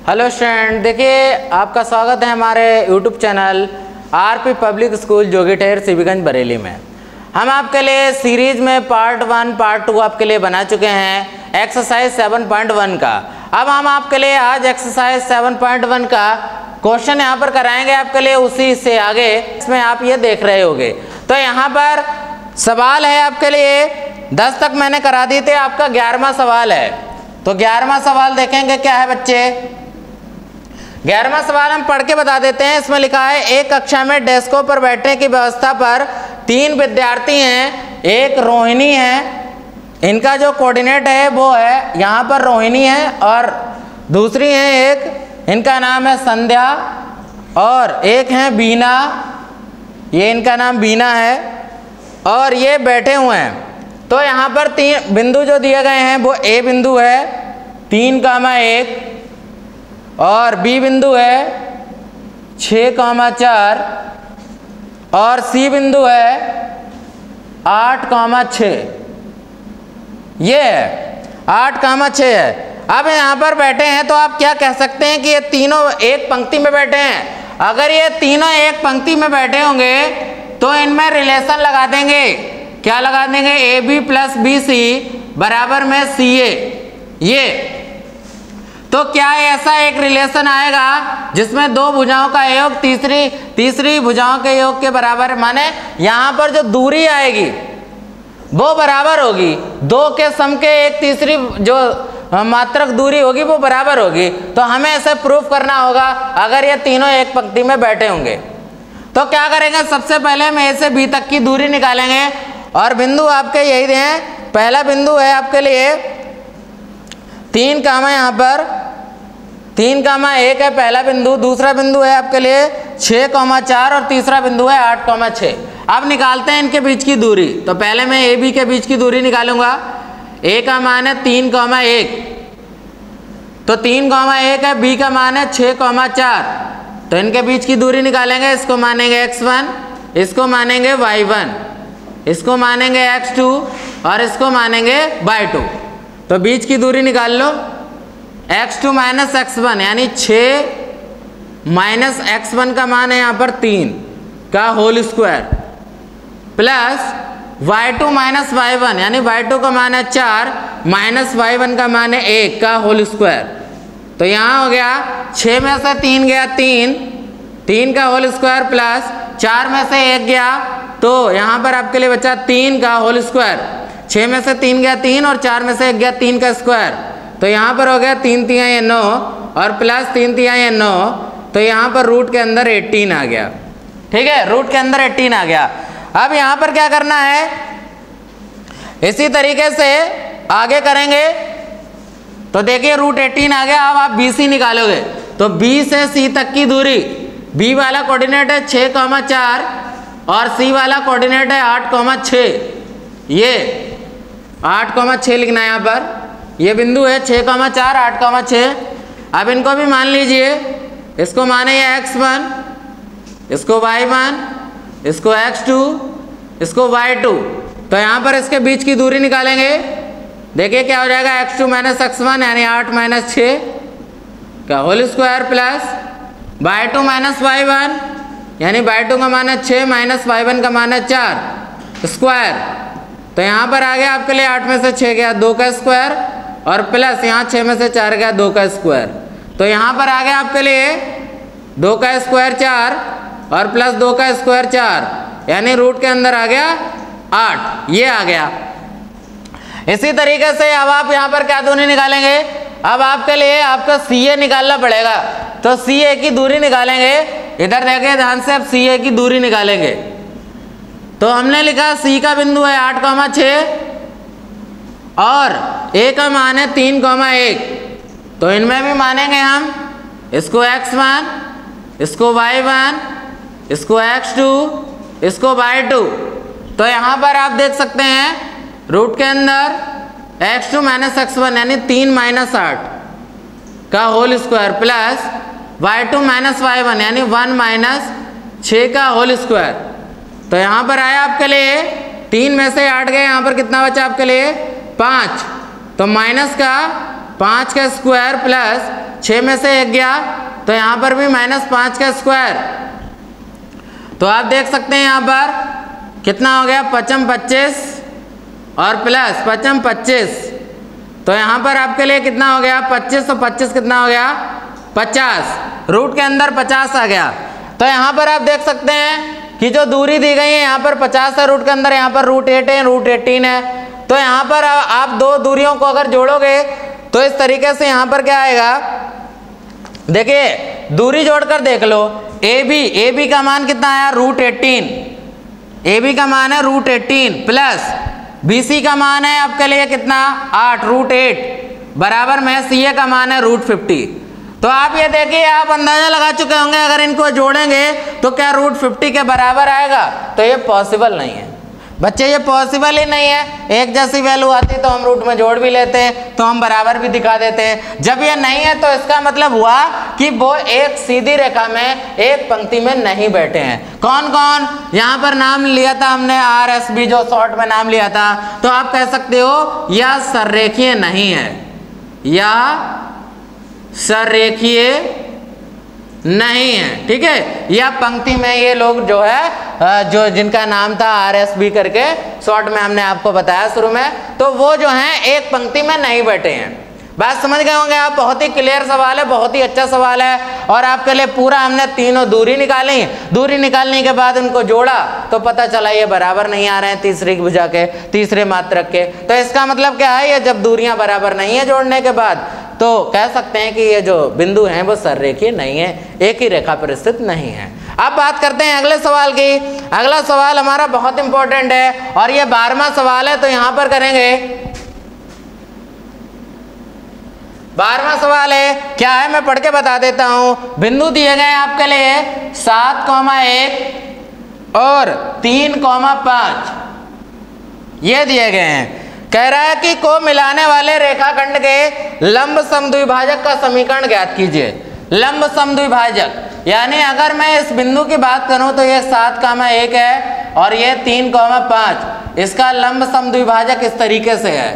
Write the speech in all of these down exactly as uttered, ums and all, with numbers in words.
Hello student, देखिए आपका स्वागत है हमारे YouTube channel RP public school Jogither CB Ganj Bareilly में। हम आपके लिए सीरीज में पार्ट वन पार्ट टू आपके लिए बना चुके हैं एक्सरसाइज सेवन पॉइंट वन का। अब हम आपके लिए आज एक्सरसाइज सेवन पॉइंट वन का क्वेश्चन यहाँ पर कराएंगे आपके लिए उसी से आगे। इसमें आप ये देख रहे होंगे तो यहाँ पर सवाल है आपके लिए दस तक मैंने करा दी थे, आपका ग्यारहवां सवाल है। तो ग्यारहवां सवाल देखेंगे क्या है बच्चे। ग्यारहवां सवाल हम पढ़ के बता देते हैं। इसमें लिखा है एक कक्षा में डेस्कों पर बैठने की व्यवस्था पर तीन विद्यार्थी हैं, एक रोहिणी है, इनका जो कोऑर्डिनेट है वो है यहाँ पर रोहिणी है, और दूसरी है एक, इनका नाम है संध्या, और एक है बीना, ये इनका नाम बीना है, और ये बैठे हुए हैं। तो यहाँ पर तीन बिंदु जो दिए गए हैं वो ए बिंदु है तीन कामा एक, और बी बिंदु है छः कामा चार, और सी बिंदु है आठ कामा छः। ये है आठ कामा छः है। अब यहाँ पर बैठे हैं तो आप क्या कह सकते हैं कि ये तीनों एक पंक्ति में बैठे हैं। अगर ये तीनों एक पंक्ति में बैठे होंगे तो इनमें रिलेशन लगा देंगे। क्या लगा देंगे? A B plus B C बराबर में सी ए। ये तो क्या ऐसा एक रिलेशन आएगा जिसमें दो भुजाओं का योग तीसरी तीसरी भुजाओं के योग के बराबर, माने यहाँ पर जो दूरी आएगी वो बराबर होगी, दो के सम के एक तीसरी जो मात्रक दूरी होगी वो बराबर होगी। तो हमें ऐसे प्रूफ करना होगा अगर ये तीनों एक पंक्ति में बैठे होंगे। तो क्या करेंगे? सबसे पहले हम ए से बी तक की दूरी निकालेंगे, और बिंदु आपके यही हैं। पहला बिंदु है आपके लिए तीन कामा, यहाँ पर तीन कामा एक है पहला बिंदु, दूसरा बिंदु है आपके लिए छः कामा चार, और तीसरा बिंदु है आठ कामा छः। अब निकालते हैं इनके बीच की दूरी। तो पहले मैं ए बी के बीच की दूरी निकालूंगा। ए का मान है तीन कामा एक, तो तीन कामा एक है, बी का मान है छः कामा चार, तो इनके बीच की दूरी निकालेंगे। इसको मानेंगे एक्स वन, इसको मानेंगे वाई वन, इसको मानेंगे एक्स टू, और इसको मानेंगे वाई टू। तो बीच की दूरी निकाल लो। X two minus x one यानी छः माइनस एक्स वन का मान है यहाँ पर तीन का whole square, plus y two minus y one यानी वाई टू का मान है चार माइनस वाई वन का मान है एक का होल स्क्वायर। तो यहाँ हो गया छः में से तीन गया तीन, तीन का होल स्क्वायर, प्लस चार में से एक गया, तो यहाँ पर आपके लिए बचा तीन का होल स्क्वायर। छः में से तीन गया तीन, और चार में से एक गया तीन का स्क्वायर, तो यहाँ पर हो गया तीन तिया ये नौ, और प्लस तीन तिया ये नौ, तो यहाँ पर रूट के अंदर एटीन आ गया। ठीक है, रूट के अंदर एटीन आ गया। अब यहाँ पर क्या करना है, इसी तरीके से आगे करेंगे। तो देखिए रूट एटीन आ गया। अब आप बी सी निकालोगे तो बी से सी तक की दूरी, बी वाला कोऑर्डिनेट है छः कॉमा चार, और सी वाला कोऑर्डिनेट है आठ कॉमा छः। ये आठ कॉमा छः लिखना है यहाँ पर। ये बिंदु है छः कॉमा चार आठ कॉमा छः। अब इनको भी मान लीजिए, इसको माने ये एक्स वन, इसको वाई वन, इसको एक्स टू, इसको वाई टू। तो यहाँ पर इसके बीच की दूरी निकालेंगे। देखिए क्या हो जाएगा, x two minus x one यानी आठ माइनस छः का whole square, plus y two minus y one यानी वाई टू का मान है छः माइनस वाई वन का मान है चार स्क्वायर। तो यहाँ पर आ गया आपके लिए आठ में से छः गया दो का स्क्वायर, और प्लस यहाँ छः में से चार गया दो का स्क्वायर। तो यहाँ पर आ गया आपके लिए दो का स्क्वायर चार, और प्लस दो का स्क्वायर चार, यानी रूट के अंदर आ गया आठ। ये आ गया। इसी तरीके से अब आप यहाँ पर क्या दूरी निकालेंगे? अब आपके लिए आपका सी ए निकालना पड़ेगा। तो सी ए की दूरी निकालेंगे। इधर देखिए ध्यान से, अब सी ए की दूरी निकालेंगे। तो हमने लिखा सी का बिंदु है आठ कॉमा छः, और ए का मान है तीन कॉमा एक, तो इनमें भी मानेंगे हम इसको एक्स वन, इसको वाई वन, इसको एक्स टू, इसको वाई टू। तो यहाँ पर आप देख सकते हैं रूट के अंदर x two minus x one यानी तीन माइनस आठ का whole square, plus y two minus y one यानी वन माइनस छः का होल स्क्वायर। तो यहाँ पर आया आपके लिए तीन में से आठ गए, यहाँ पर कितना बचा आपके लिए पाँच। तो माइनस का पाँच का स्क्वायर प्लस छः में से एक गया तो यहाँ पर भी माइनस पाँच का स्क्वायर। तो आप देख सकते हैं यहाँ पर कितना हो गया, पचम पच्चीस और प्लस पचम पच्चीस। तो यहाँ पर आपके लिए कितना हो गया, पच्चीस सौ पच्चीस कितना हो गया, पचास। रूट के अंदर पचास आ गया। तो यहाँ पर आप देख सकते हैं कि जो दूरी दी गई है यहाँ पर पचास है, रूट के अंदर यहाँ पर रूट एट है, रूट एटीन है। तो यहाँ पर आप दो दूरियों को अगर जोड़ोगे तो इस तरीके से यहाँ पर क्या आएगा, देखिए दूरी जोड़कर देख लो। ए बी ए बी का मान कितना आया, रूट एटीन। ए बी का मान है root eighteen plus B C का मान है आपके लिए कितना, आठ, रूट एट बराबर में सी ए का मान है रूट फिफ्टी। तो आप ये देखिए, आप अंदाजा लगा चुके होंगे अगर इनको जोड़ेंगे तो क्या रूट फिफ्टी के बराबर आएगा। तो ये पॉसिबल नहीं है बच्चे, ये पॉसिबल ही नहीं है। एक जैसी वैल्यू आती तो हम रूट में जोड़ भी लेते हैं, तो हम बराबर भी दिखा देते हैं। जब ये नहीं है तो इसका मतलब हुआ कि वो एक सीधी रेखा में एक पंक्ति में नहीं बैठे हैं। कौन कौन, यहाँ पर नाम लिया था हमने आर एस बी, जो शॉर्ट में नाम लिया था। तो आप कह सकते हो यह सररेखीय नहीं है, यह सररेखीय नहीं है, ठीक है। यह पंक्ति में ये लोग जो है, जो जिनका नाम था आर एस बी करके शॉर्ट में हमने आपको बताया शुरू में, तो वो जो हैं एक पंक्ति में नहीं बैठे हैं। बात समझ गए होंगे आप। बहुत ही क्लियर सवाल है, बहुत ही अच्छा सवाल है। और आपके लिए पूरा हमने तीनों दूरी निकाली। दूरी निकालने के बाद उनको जोड़ा तो पता चला ये बराबर नहीं आ रहे हैं तीसरी भुजा के, तीसरे मात्रक के। तो इसका मतलब क्या है, ये जब दूरियां बराबर नहीं है जोड़ने के बाद, तो कह सकते हैं कि ये जो बिंदु हैं वो सररेखीय नहीं है, एक ही रेखा पर स्थित नहीं है। अब बात करते हैं अगले सवाल की। अगला सवाल हमारा बहुत इंपॉर्टेंट है और ये बारहवां सवाल है, तो यहां पर करेंगे। बारहवां सवाल है, क्या है मैं पढ़ के बता देता हूं। बिंदु दिए गए आपके लिए सात कौमा एक और तीन कौमा पांच, ये दिए गए हैं। कह रहा है कि को मिलाने वाले रेखाखंड के लंब समद्विभाजक का समीकरण ज्ञात कीजिए। लंब समद्विभाजक यानी अगर मैं इस बिंदु की बात करूं तो ये सात कौमा एक है और ये तीन कौमा पांच, इसका लंब समद्विभाजक इस तरीके से है।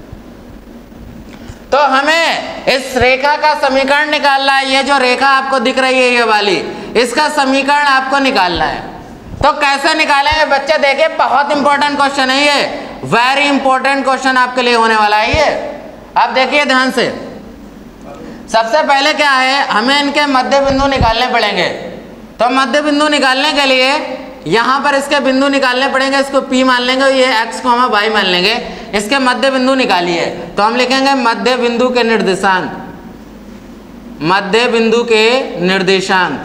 तो हमें इस रेखा का समीकरण निकालना है। ये जो रेखा आपको दिख रही है ये वाली, इसका समीकरण आपको निकालना है। तो कैसे निकालेंगे बच्चे, देखिए बहुत इंपॉर्टेंट क्वेश्चन है ये, वेरी इंपॉर्टेंट क्वेश्चन आपके लिए होने वाला है ये। आप देखिए ध्यान से। सबसे पहले क्या है, हमें इनके मध्य बिंदु निकालने पड़ेंगे। तो मध्य बिंदु निकालने के लिए यहाँ पर इसके बिंदु निकालने पड़ेंगे। इसको P मान लेंगे, ये x कॉमा y मान लेंगे। इसके मध्य बिंदु निकालिए तो हम लिखेंगे मध्य बिंदु के निर्देशांक, मध्य बिंदु के निर्देशांक,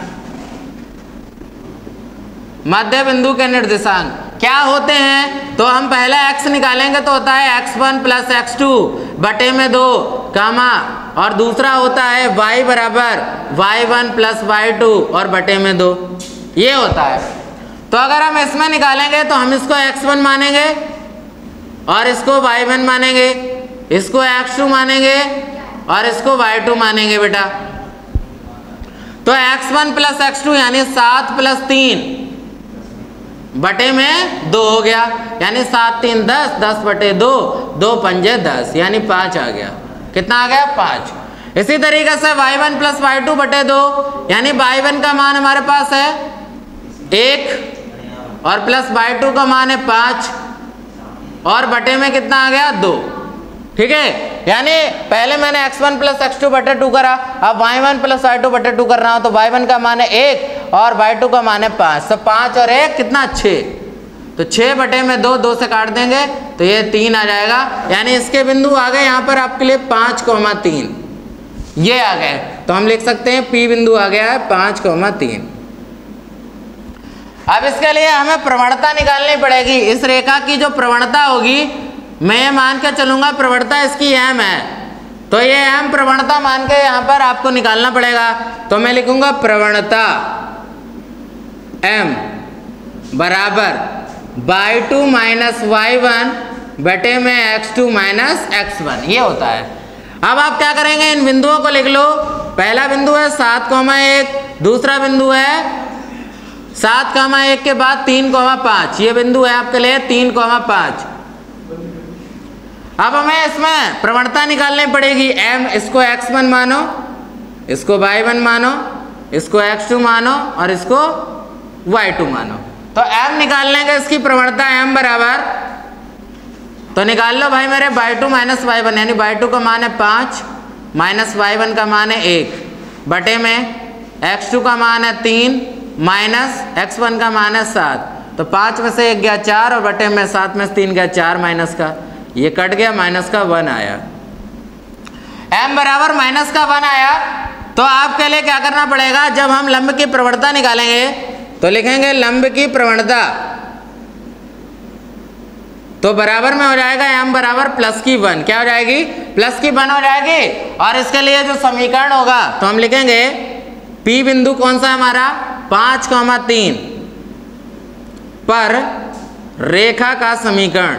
मध्य बिंदु के निर्देशांक क्या होते हैं। तो हम पहले x निकालेंगे तो होता है x one plus x two बटे में दो कामा, और दूसरा होता है y बराबर y one plus y two और बटे में दो, ये होता है। तो अगर हम इसमें निकालेंगे तो हम इसको एक्स वन मानेंगे और इसको वाई वन मानेंगे, इसको एक्स टू मानेंगे और इसको वाई टू मानेंगे बेटा। तो x one plus x two यानी सात प्लस तीन बटे में दो हो गया, यानी सात तीन दस, दस बटे दो, दो पंजे दस, यानी पाँच आ गया। कितना आ गया, पाँच। इसी तरीके से y one plus y two बटे दो, यानी वाई वन का मान हमारे पास है एक और प्लस वाई टू का मान है पाँच और बटे में कितना आ गया, दो। ठीक है, यानी पहले मैंने x one plus x two बटे टू करा, अब y one plus y two बटे टू कर रहा हूं। तो वाई वन का मान है एक और वाई टू का मान है पाँच। तो पाँच और एक कितना, छः। तो छः बटे में दो, दो से काट देंगे तो ये तीन आ जाएगा। यानी इसके बिंदु आ गए यहाँ पर आपके लिए पाँच कौमा तीन, ये आ गए। तो हम लिख सकते हैं पी बिंदु आ गया है पाँच कौमा तीन। अब इसके लिए हमें प्रवणता निकालनी पड़ेगी। इस रेखा की जो प्रवणता होगी, मैं ये मान के चलूंगा प्रवणता इसकी एम है, तो ये एम प्रवणता मान के यहाँ पर आपको निकालना पड़ेगा। तो मैं लिखूंगा प्रवणता एम बराबर y two minus y one बटे में x two minus x one, ये होता है। अब आप क्या करेंगे, इन बिंदुओं को लिख लो। पहला बिंदु है सात कौमा एक, दूसरा बिंदु है सात कौमा एक के बाद तीन कौमा पाँच, ये बिंदु है आपके लिए तीन कौमा पाँच। अब हमें इसमें प्रवणता निकालनी पड़ेगी एम, इसको एक्स वन मानो इसको वाई वन मानो, इसको एक्स टू मानो और इसको वाई टू मानो। तो m निकालने का इसकी प्रवणता m बराबर, तो निकाल लो भाई मेरे y two minus y one, यानी वाई टू का मान है पाँच माइनस वाई वन का मान है एक बटे में एक्स टू का मान है तीन माइनस एक्स वन का मान है सात। तो पाँच में से एक गया चार और बटे में सात में से तीन गया चार माइनस का, ये कट गया, माइनस का वन आया। m बराबर माइनस का वन आया। तो आपके लिए क्या करना पड़ेगा, जब हम लंब की प्रवणता निकालेंगे तो लिखेंगे लंब की प्रवणता, तो बराबर में हो जाएगा m बराबर प्लस की वन, क्या हो जाएगी, प्लस की वन हो जाएगी। और इसके लिए जो समीकरण होगा तो हम लिखेंगे P बिंदु कौन सा है हमारा, पाँच कौमा तीन पर रेखा का समीकरण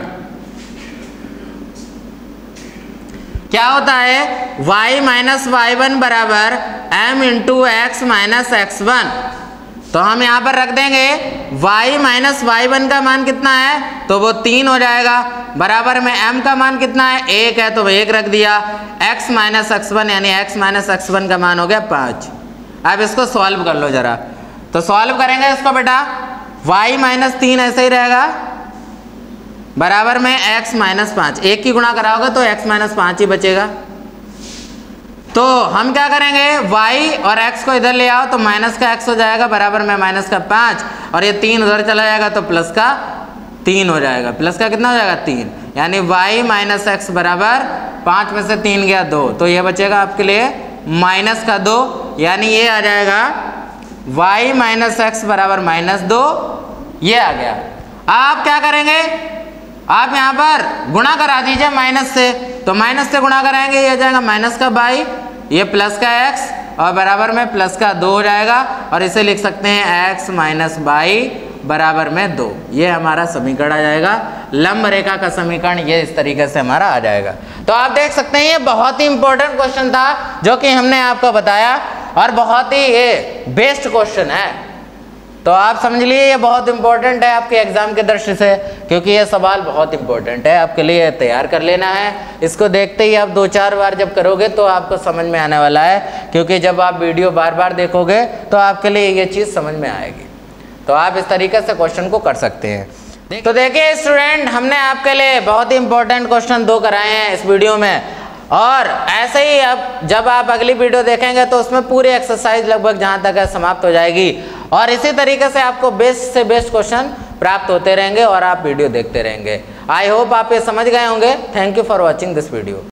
क्या होता है, y माइनस वाई वन बराबर m into x minus x one. तो हम यहाँ पर रख देंगे y माइनस वाई वन का मान कितना है, तो वो तीन हो जाएगा, बराबर में m का मान कितना है, एक है, तो वो एक रख दिया, x माइनस एक्स वन यानी x माइनस एक्स वन का मान हो गया पाँच। अब इसको सॉल्व कर लो जरा, तो सॉल्व करेंगे इसको बेटा, y माइनस तीन ऐसे ही रहेगा बराबर में x माइनस पाँच, एक की गुणा कराओगे तो x माइनस पाँच ही बचेगा। तो हम क्या करेंगे, y और x को इधर ले आओ तो माइनस का x हो जाएगा बराबर में माइनस का पाँच, और ये तीन उधर चला जाएगा तो प्लस का तीन हो जाएगा, प्लस का कितना हो जाएगा तीन, यानी y माइनस एक्स बराबर पाँच में से तीन गया दो, तो ये बचेगा आपके लिए माइनस का दो, यानी ये आ जाएगा y माइनस एक्स बराबर माइनस दो, ये आ गया। आप क्या करेंगे, आप यहाँ पर गुणा करा दीजिए माइनस से, तो माइनस से गुणा कराएंगे ये आ जाएगा माइनस का बाई, ये प्लस का x और बराबर में प्लस का दो हो जाएगा, और इसे लिख सकते हैं x माइनस बाई बराबर में दो। ये हमारा समीकरण आ जाएगा, लंब रेखा का समीकरण ये इस तरीके से हमारा आ जाएगा। तो आप देख सकते हैं ये बहुत ही इंपॉर्टेंट क्वेश्चन था जो कि हमने आपको बताया, और बहुत ही ये बेस्ट क्वेश्चन है। तो आप समझ लिए ये बहुत इंपॉर्टेंट है आपके एग्जाम के दृष्टि से, क्योंकि ये सवाल बहुत इंपॉर्टेंट है आपके लिए, तैयार कर लेना है। इसको देखते ही आप दो चार बार जब करोगे तो आपको समझ में आने वाला है, क्योंकि जब आप वीडियो बार बार देखोगे तो आपके लिए ये चीज़ समझ में आएगी। तो आप इस तरीके से क्वेश्चन को कर सकते हैं। तो देखिए स्टूडेंट, हमने आपके लिए बहुत ही इंपॉर्टेंट क्वेश्चन दो कराए हैं इस वीडियो में, और ऐसे ही अब जब आप अगली वीडियो देखेंगे तो उसमें पूरी एक्सरसाइज लगभग जहाँ तक है समाप्त हो जाएगी, और इसी तरीके से आपको बेस्ट से बेस्ट क्वेश्चन प्राप्त होते रहेंगे और आप वीडियो देखते रहेंगे। आई होप आप ये समझ गए होंगे। Thank you for watching this video.